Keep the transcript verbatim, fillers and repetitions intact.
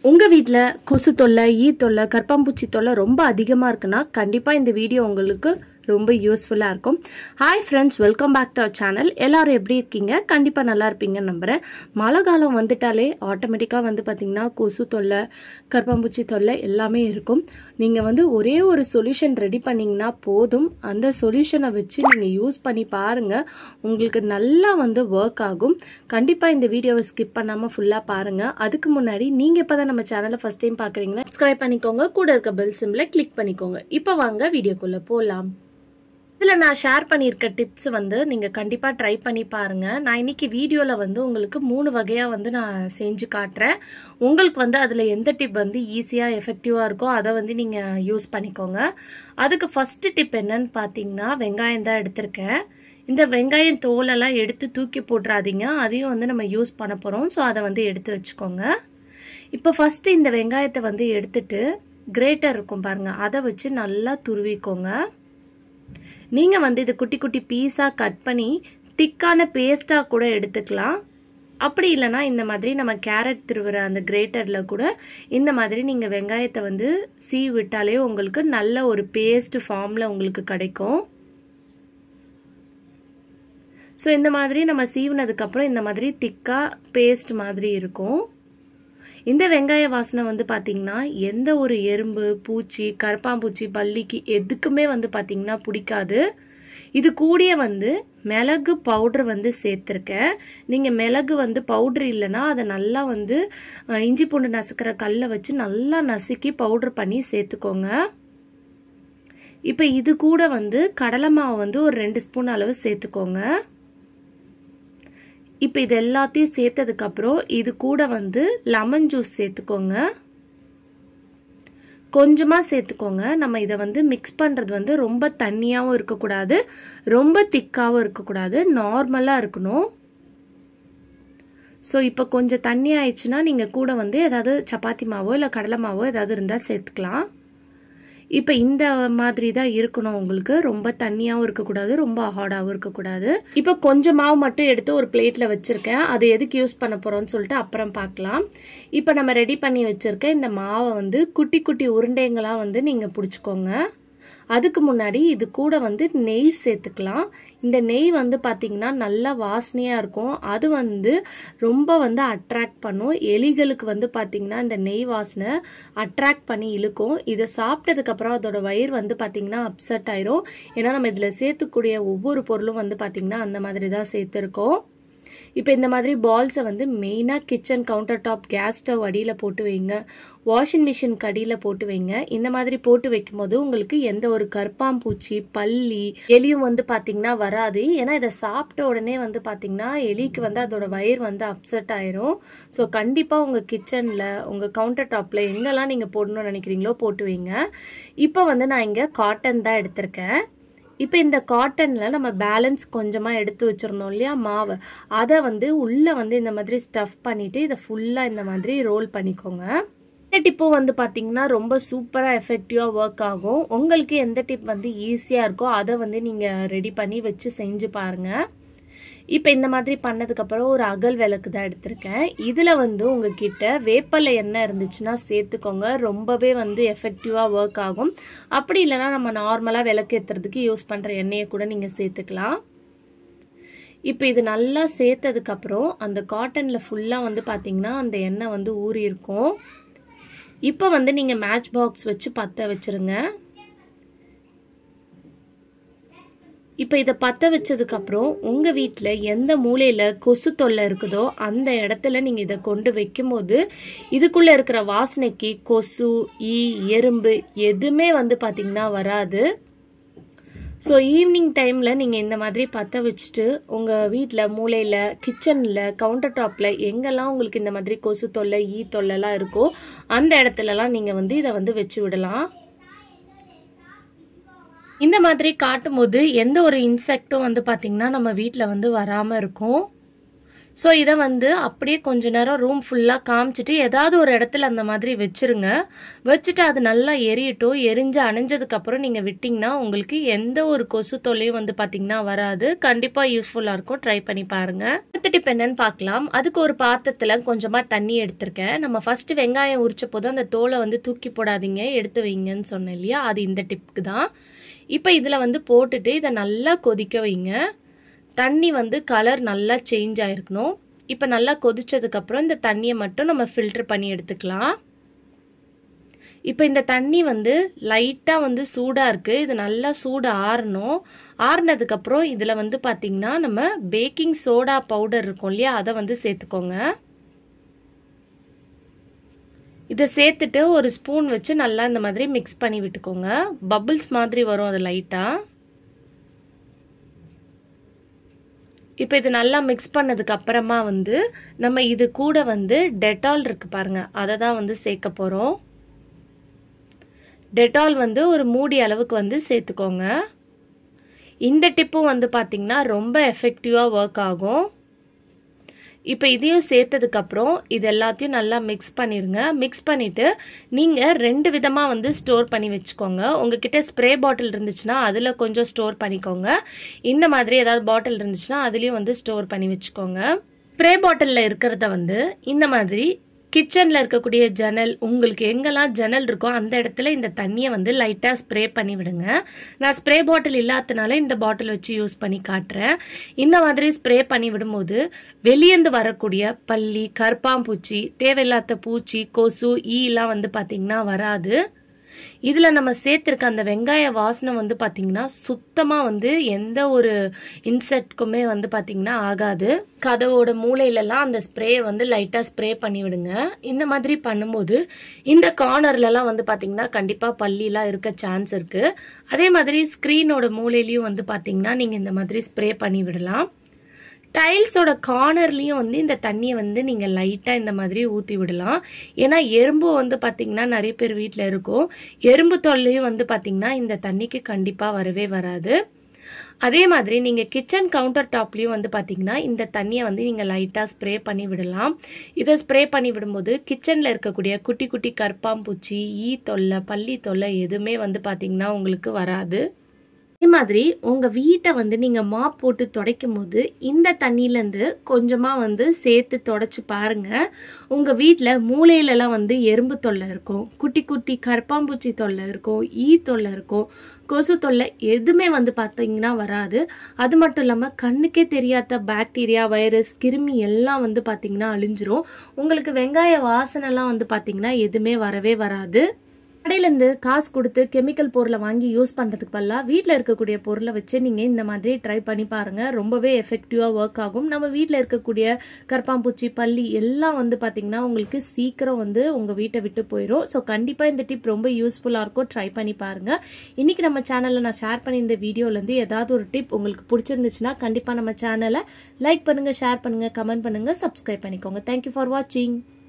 உங்கள் வீட்டில் கொசு தொல்லை, ஈ தொல்லை, கரப்பாம்பூச்சி தொல்லை ரொம்ப அதிகமாக இருக்குன்னா கண்டிப்பாக இந்த வீடியோ உங்களுக்கு ரொம்ப யூஸ்ஃபுல்லாக இருக்கும். Hi friends, welcome back to our channel. எல்லோரும் எப்படி இருக்கீங்க? கண்டிப்பாக நல்லா இருப்பீங்கன்னு நம்புகிறேன். மழை காலம் வந்துட்டாலே ஆட்டோமேட்டிக்காக வந்து பார்த்திங்கன்னா கொசு தொல்லை, கரப்பாம்பூச்சி தொல்லை எல்லாமே இருக்கும். நீங்கள் வந்து ஒரே ஒரு சொல்யூஷன் ரெடி பண்ணிங்கன்னா போதும். அந்த சொல்யூஷனை வச்சு நீங்கள் யூஸ் பண்ணி பாருங்கள், உங்களுக்கு நல்லா வந்து ஒர்க் ஆகும். கண்டிப்பாக இந்த வீடியோவை ஸ்கிப் பண்ணாமல் ஃபுல்லாக பாருங்கள். அதுக்கு முன்னாடி நீங்கள் இப்போ தான் நம்ம சேனலை ஃபஸ்ட் டைம் பார்க்குறீங்கன்னா சப்ஸ்கிரைப் பண்ணிக்கோங்க, கூட இருக்க பெல் சிம்பிளை கிளிக் பண்ணிக்கோங்க. இப்போ வாங்க வீடியோக்குள்ளே போகலாம். இதில் நான் ஷேர் பண்ணியிருக்க டிப்ஸ் வந்து நீங்கள் கண்டிப்பாக ட்ரை பண்ணி பாருங்கள். நான் இன்றைக்கி வீடியோவில் வந்து உங்களுக்கு மூணு வகையாக வந்து நான் செஞ்சு காட்டுறேன். உங்களுக்கு வந்து அதில் எந்த டிப் வந்து ஈஸியாக எஃபெக்டிவாக இருக்கோ அதை வந்து நீங்கள் யூஸ் பண்ணிக்கோங்க. அதுக்கு ஃபஸ்ட்டு டிப் என்னன்னு பார்த்தீங்கன்னா, வெங்காயம் தான் எடுத்திருக்கேன். இந்த வெங்காயம் தோலெல்லாம் எடுத்து தூக்கி போட்டுறாதீங்க, அதையும் வந்து நம்ம யூஸ் பண்ண போகிறோம். ஸோ அதை வந்து எடுத்து வச்சுக்கோங்க. இப்போ ஃபஸ்ட்டு இந்த வெங்காயத்தை வந்து எடுத்துட்டு கிரேட்டர் இருக்கும் பாருங்கள், அதை வச்சு நல்லா துருவிக்கோங்க. நீங்கள் வந்து இது குட்டி குட்டி பீஸாக கட் பண்ணி திக்கான பேஸ்ட்டாக கூட எடுத்துக்கலாம். அப்படி இல்லைனா இந்த மாதிரி நம்ம கேரட் திருவுற அந்த கிரேட்டரில் கூட இந்த மாதிரி நீங்கள் வெங்காயத்தை வந்து சீவி விட்டாலே உங்களுக்கு நல்ல ஒரு பேஸ்ட் ஃபார்மில் உங்களுக்கு கிடைக்கும். ஸோ இந்த மாதிரி நம்ம சீவினதுக்கப்புறம் இந்த மாதிரி திக்காக பேஸ்ட் மாதிரி இருக்கும். இந்த வெங்காய வாசனை வந்து பார்த்திங்கன்னா எந்த ஒரு எறும்பு, பூச்சி, கரப்பாம்பூச்சி, பல்லிக்கு எதுக்குமே வந்து பார்த்திங்கன்னா பிடிக்காது. இது கூடிய வந்து மிளகு பவுட்ரு வந்து சேர்த்துருக்கேன். நீங்கள் மிளகு வந்து பவுட்ரு இல்லைன்னா அதை நல்லா வந்து இஞ்சி பூண்டு நசுக்கிற கல்லை வச்சு நல்லா நசுக்கி பவுட்ரு பண்ணி சேர்த்துக்கோங்க. இப்போ இது கூட வந்து கடலை மாவு வந்து ஒரு ரெண்டு ஸ்பூன் அளவு சேர்த்துக்கோங்க. இப்போ இது எல்லாத்தையும் சேர்த்ததுக்கப்புறம் இது கூட வந்து லெமன் ஜூஸ் சேர்த்துக்கோங்க. கொஞ்சமாக சேர்த்துக்கோங்க. நம்ம இதை வந்து மிக்ஸ் பண்ணுறது வந்து ரொம்ப தண்ணியாகவும் இருக்கக்கூடாது, ரொம்ப திக்காகவும் இருக்கக்கூடாது, நார்மலாக இருக்கணும். ஸோ இப்போ கொஞ்சம் தண்ணி ஆயிடுச்சுன்னா நீங்கள் கூட வந்து ஏதாவது சப்பாத்தி மாவோ இல்லை கடலை மாவோ ஏதாவது இருந்தால் சேர்த்துக்கலாம். இப்போ இந்த மாதிரி தான் இருக்கணும் உங்களுக்கு. ரொம்ப தண்ணியாகவும் இருக்கக்கூடாது, ரொம்ப ஹார்டாகவும் இருக்கக்கூடாது. இப்போ கொஞ்சம் மாவு மட்டும் எடுத்து ஒரு பிளேட்டில் வச்சுருக்கேன். அது எதுக்கு யூஸ் பண்ண போகிறோன்னு சொல்லிட்டு அப்புறம் பார்க்கலாம். இப்போ நம்ம ரெடி பண்ணி வச்சுருக்க இந்த மாவை வந்து குட்டி குட்டி உருண்டைங்களாக வந்து நீங்கள் பிடிச்சிக்கோங்க. அதுக்கு முன்னாடி இது கூட வந்து நெய் சேர்த்துக்கலாம். இந்த நெய் வந்து பார்த்திங்கன்னா நல்லா வாசனையாக இருக்கும். அது வந்து ரொம்ப வந்து அட்ராக்ட் பண்ணும். எலிகளுக்கு வந்து பார்த்திங்கன்னா இந்த நெய் வாசனை அட்ராக்ட் பண்ணி இழுக்கும். இதை சாப்பிட்டதுக்கப்புறம் அதோட வயிறு வந்து பார்த்திங்கன்னா அப்செட் ஆயிரும். ஏன்னா நம்ம இதில் சேர்த்துக்கூடிய ஒவ்வொரு பொருளும் வந்து பார்த்திங்கன்னா அந்த மாதிரி தான் சேர்த்துருக்கோம். இப்போ இந்த மாதிரி பால்ஸை வந்து மெயினாக kitchen counter top, gas stove அடியில் போட்டு வைங்க, வாஷிங் மிஷின் கடியில் போட்டு வைங்க. இந்த மாதிரி போட்டு வைக்கும் போது உங்களுக்கு எந்த ஒரு கரப்பாம்பூச்சி, பல்லி, எலியும் வந்து பார்த்திங்கன்னா வராது. ஏன்னா இதை சாப்பிட்ட உடனே வந்து பார்த்திங்கன்னா எலிக்கு வந்து அதோட வயிறு வந்து அப்செட் ஆயிரும். ஸோ கண்டிப்பாக உங்கள் கிச்சனில், உங்கள் கவுண்டர் டாப்பில் எங்கெல்லாம் நீங்கள் போடணும்னு நினைக்கிறீங்களோ போட்டு வைங்க. இப்போ வந்து நான் இங்கே காட்டன் தான் எடுத்திருக்கேன். இப்போ இந்த காட்டனில் நம்ம பேலன்ஸ் கொஞ்சமாக எடுத்து வச்சுருந்தோம் இல்லையா மாவு, அதை வந்து உள்ளே வந்து இந்த மாதிரி ஸ்டஃப் பண்ணிவிட்டு இதை ஃபுல்லாக இந்த மாதிரி ரோல் பண்ணிக்கோங்க. இந்த டிப்பும் வந்து பார்த்திங்கன்னா ரொம்ப சூப்பராக எஃபெக்டிவாக ஒர்க் ஆகும். உங்களுக்கு எந்த டிப் வந்து ஈஸியாக இருக்கோ அதை வந்து நீங்கள் ரெடி பண்ணி வச்சு செஞ்சு பாருங்கள். இப்போ இந்த மாதிரி பண்ணதுக்கப்புறம் ஒரு அகல் விளக்கு தான் எடுத்திருக்கேன். இதில் வந்து உங்ககிட்ட வேப்பலை எண்ணெய் இருந்துச்சுன்னா சேர்த்துக்கோங்க. ரொம்பவே வந்து எஃபெக்டிவாக ஒர்க் ஆகும். அப்படி இல்லைனா நம்ம நார்மலாக விளக்கு ஏற்றுறதுக்கு யூஸ் பண்ணுற எண்ணெயை கூட நீங்கள் சேர்த்துக்கலாம். இப்போ இது நல்லா சேர்த்ததுக்கப்புறம் அந்த காட்டனில் ஃபுல்லாக வந்து பார்த்திங்கன்னா அந்த எண்ணெய் வந்து ஊறி இருக்கும். இப்போ வந்து நீங்கள் மேட்ச் பாக்ஸ் வச்சு பற்ற வச்சுருங்க. இப்போ இதை பற்ற வச்சதுக்கப்புறம் உங்கள் வீட்டில் எந்த மூலையில் கொசு தொல்லை இருக்குதோ அந்த இடத்துல நீங்கள் இதை கொண்டு வைக்கும்போது இதுக்குள்ளே இருக்கிற வாசனைக்கு கொசு, ஈ, எறும்பு எதுவுமே வந்து பார்த்திங்கன்னா வராது. ஸோ ஈவினிங் டைமில் நீங்கள் இந்த மாதிரி பற்ற வச்சுட்டு உங்கள் வீட்டில் மூலையில், கிச்சனில், கவுண்டர் டாப்பில் எங்கெல்லாம் உங்களுக்கு இந்த மாதிரி கொசு தொல்லை, ஈ தொல்லைலாம் இருக்கோ அந்த இடத்துலலாம் நீங்கள் வந்து இதை வந்து வச்சு விடலாம். இந்த மாதிரி காட்டும் போது எந்த ஒரு இன்செக்டும் வந்து பார்த்திங்கன்னா நம்ம வீட்டில் வந்து வராமல் இருக்கும். ஸோ இதை வந்து அப்படியே கொஞ்ச நேரம் ரூம் ஃபுல்லாக காமிச்சிட்டு ஏதாவது ஒரு இடத்துல அந்த மாதிரி வச்சுருங்க. வச்சுட்டு அது நல்லா எரியட்டும். எரிஞ்சு அணைஞ்சதுக்கப்புறம் நீங்கள் விட்டிங்கன்னா உங்களுக்கு எந்த ஒரு கொசு தொல்லையும் வந்து பார்த்திங்கன்னா வராது. கண்டிப்பாக யூஸ்ஃபுல்லாக இருக்கும். ட்ரை பண்ணி பாருங்கள். அடுத்த டிப் என்னன்னு பார்க்கலாம். அதுக்கு ஒரு பாத்திரத்தில் கொஞ்சமாக தண்ணி எடுத்திருக்கேன். நம்ம ஃபஸ்ட்டு வெங்காயம் உரிச்ச போது அந்த தோலை வந்து தூக்கி போடாதீங்க, எடுத்து வைங்கன்னு சொன்னேன் இல்லையா, அது இந்த டிப்புக்கு தான். இப்போ இதில் வந்து போட்டுட்டு இதை நல்லா கொதிக்க வைங்க. தண்ணி வந்து கலர் நல்லா சேஞ்ச் ஆகிருக்கணும். இப்போ நல்லா கொதிச்சதுக்கப்புறம் இந்த தண்ணியை மட்டும் நம்ம ஃபில்டர் பண்ணி எடுத்துக்கலாம். இப்போ இந்த தண்ணி வந்து லைட்டாக வந்து சூடாக இருக்குது. இது நல்லா சூடு ஆறணும். ஆறுனதுக்கப்புறம் இதில் வந்து பார்த்திங்கன்னா நம்ம பேக்கிங் சோடா பவுடர் இருக்கும் இல்லையா, அதை வந்து சேர்த்துக்கோங்க. இதை சேர்த்துட்டு ஒரு ஸ்பூன் வச்சு நல்லா இந்த மாதிரி மிக்ஸ் பண்ணி விட்டுக்கோங்க. பபிள்ஸ் மாதிரி வரும் அது லைட்டாக. இப்போ இது நல்லா மிக்ஸ் பண்ணதுக்கு அப்புறமா வந்து நம்ம இது கூட வந்து டெட்டால் இருக்கு பாருங்க, அதை தான் வந்து சேர்க்க போகிறோம். டெட்டால் வந்து ஒரு மூடி அளவுக்கு வந்து சேர்த்துக்கோங்க. இந்த டிப்பும் வந்து பார்த்திங்கன்னா ரொம்ப எஃபெக்டிவாக ஒர்க் ஆகும். இப்போ இதையும் சேர்த்ததுக்கப்புறம் இது எல்லாத்தையும் நல்லா மிக்ஸ் பண்ணிடுங்க. மிக்ஸ் பண்ணிவிட்டு நீங்கள் ரெண்டு விதமாக வந்து ஸ்டோர் பண்ணி வச்சுக்கோங்க. உங்ககிட்ட ஸ்ப்ரே பாட்டில் இருந்துச்சுன்னா அதில் கொஞ்சம் ஸ்டோர் பண்ணிக்கோங்க. இந்த மாதிரி ஏதாவது பாட்டில் இருந்துச்சுன்னா அதுலேயும் வந்து ஸ்டோர் பண்ணி வச்சுக்கோங்க. ஸ்ப்ரே பாட்டிலில் இருக்கிறத வந்து இந்த மாதிரி கிச்சனில் இருக்கக்கூடிய ஜன்னல், உங்களுக்கு எங்கெல்லாம் ஜன்னல் இருக்கோ அந்த இடத்துல இந்த தண்ணியை வந்து லைட்டாக ஸ்ப்ரே பண்ணி விடுங்க. நான் ஸ்ப்ரே பாட்டில் இல்லாதனால இந்த பாட்டில் வச்சு யூஸ் பண்ணி காட்டுறேன். இந்த மாதிரி ஸ்ப்ரே பண்ணி விடும்போது வெளியேந்து வரக்கூடிய பல்லி, கருப்பாம்பூச்சி, தேவையில்லாத பூச்சி, கொசு, ஈலாம் வந்து பார்த்திங்கன்னா வராது. இதில் நம்ம சேர்த்துருக்க அந்த வெங்காய வாசனை வந்து பார்த்திங்கன்னா சுத்தமாக வந்து எந்த ஒரு இன்செக்ட்க்குமே வந்து பார்த்திங்கன்னா ஆகாது. கதவோட மூலையிலலாம் அந்த ஸ்ப்ரேயை வந்து லைட்டாக ஸ்ப்ரே பண்ணி விடுங்க. இந்த மாதிரி பண்ணும்போது இந்த கார்னர்லலாம் வந்து பார்த்திங்கன்னா கண்டிப்பாக பல்லிலாம் இருக்க சான்ஸ் இருக்குது. அதே மாதிரி ஸ்க்ரீனோட மூலையிலையும் வந்து பார்த்திங்கன்னா நீங்கள் இந்த மாதிரி ஸ்ப்ரே பண்ணி விடலாம். டைல்ஸோட கார்னர்லேயும் வந்து இந்த தண்ணியை வந்து நீங்கள் லைட்டாக இந்த மாதிரி ஊற்றி விடலாம். ஏன்னா எறும்பு வந்து பார்த்திங்கன்னா நிறைய பேர் வீட்டில் இருக்கும். எறும்பு தொல்லையும் வந்து பார்த்திங்கன்னா இந்த தண்ணிக்கு கண்டிப்பாக வரவே வராது. அதே மாதிரி நீங்கள் கிச்சன் கவுண்டர் டாப்லேயும் வந்து பார்த்திங்கன்னா இந்த தண்ணியை வந்து நீங்கள் லைட்டாக ஸ்ப்ரே பண்ணி விடலாம். இதை ஸ்ப்ரே பண்ணி விடும்போது கிச்சனில் இருக்கக்கூடிய குட்டி குட்டி கருப்பாம்பூச்சி, ஈ தொல்லை, பல்லி தொல்லை எதுவுமே வந்து பார்த்திங்கன்னா உங்களுக்கு வராது. அதே மாதிரி உங்கள் வீட்டை வந்து நீங்கள் மாப் போட்டு துடைக்கும் போது இந்த தண்ணியிலேருந்து கொஞ்சமாக வந்து சேர்த்து துடைச்சி பாருங்கள். உங்கள் வீட்டில் மூலையிலலாம் வந்து எறும்பு தொல்லை இருக்கும், குட்டி குட்டி கருப்பாம்பூச்சி தொல்லை இருக்கும், ஈ தொல்லை இருக்கும், கொசு தொல்லை எதுவுமே வந்து பார்த்தீங்கன்னா வராது. அது மட்டும் இல்லாமல் கண்ணுக்கே தெரியாத பாக்டீரியா, வைரஸ், கிருமி எல்லாம் வந்து பார்த்திங்கன்னா அழிஞ்சிரும். உங்களுக்கு வெங்காய வாசனைலாம் வந்து பார்த்திங்கன்னா எதுவுமே வரவே வராது. கடையிலேருந்து காசு கொடுத்து கெமிக்கல் பொருளை வாங்கி யூஸ் பண்ணுறதுக்கு பதிலாக வீட்டில் இருக்கக்கூடிய பொருளை வச்சு நீங்கள் இந்த மாதிரி ட்ரை பண்ணி பாருங்கள். ரொம்பவே எஃபெக்டிவாக ஒர்க் ஆகும். நம்ம வீட்டில் இருக்கக்கூடிய கருப்பாம்பூச்சி, பல்லி எல்லாம் வந்து பார்த்திங்கன்னா உங்களுக்கு சீக்கிரம் வந்து உங்கள் வீட்டை விட்டு போயிடும். ஸோ கண்டிப்பாக இந்த டிப் ரொம்ப யூஸ்ஃபுல்லாக இருக்கும். ட்ரை பண்ணி பாருங்கள். இன்றைக்கி நம்ம சேனலில் நான் ஷேர் பண்ணி இந்த வீடியோலேருந்து ஏதாவது ஒரு டிப் உங்களுக்கு பிடிச்சிருந்துச்சுன்னா கண்டிப்பாக நம்ம சேனலை லைக் பண்ணுங்கள், ஷேர் பண்ணுங்கள், கமெண்ட் பண்ணுங்கள், சப்ஸ்கிரைப் பண்ணிக்கோங்க. தேங்க்யூ ஃபார் வாட்சிங்.